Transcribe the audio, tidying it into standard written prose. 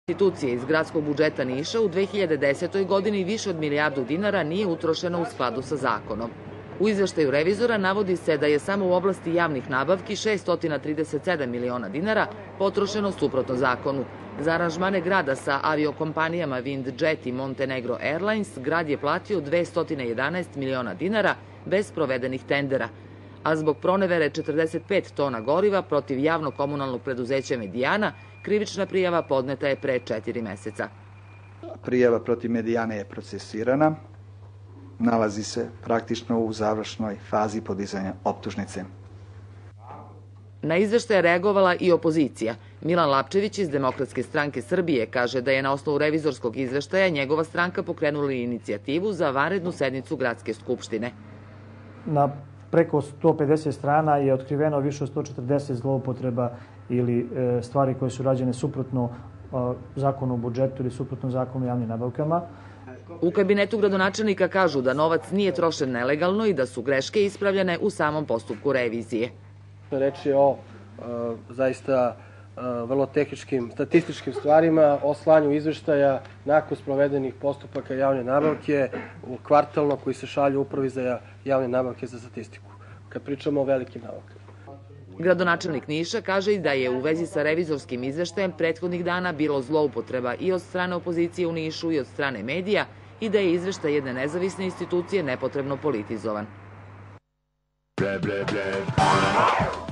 Institucije iz gradskog budžeta Niša u 2010. godini više od milijardu dinara nije utrošeno u skladu sa zakonom. U izveštaju revizora navodi se da je samo u oblasti javnih nabavki 637 miliona dinara potrošeno suprotno zakonu. Za aranžmane grada sa aviokompanijama Windjet i Montenegro Airlines grad je platio 211 miliona dinara bez provedenih tendera, a zbog pronevere 45 tona goriva protiv javno-komunalnog preduzeća Medijana krivična prijava podneta je pre 4 meseca. Prijava protiv Medijane je procesirana, nalazi se praktično u završnoj fazi podizanja optužnice. Na izveštaj je reagovala i opozicija. Milan Lapčević iz Demokratske stranke Srbije kaže da je na osnovu revizorskog izveštaja njegova stranka pokrenula inicijativu za vanrednu sednicu Gradske skupštine. Na preko 150 strana je otkriveno više od 140 zloupotreba ili stvari koje su rađene suprotno zakonu o budžetu ili suprotno zakonu o javnim nabavkama. U kabinetu gradonačelnika kažu da novac nije trošen nelegalno i da su greške ispravljene u samom postupku revizije. Reč je o zaista vrlo tehničkim, statističkim stvarima, o slanju izveštaja nakon sprovedenih postupaka javne nabavke u kvartalno koji se šalju upravi za javne nabavke za statistiku, kad pričamo o velikim nabavkama. Gradonačelnik Niša kaže i da je u vezi sa revizorskim izveštajem prethodnih dana bilo zloupotreba i od strane opozicije u Nišu i od strane medija i da je izveštaj jedne nezavisne institucije nepotrebno politizovan.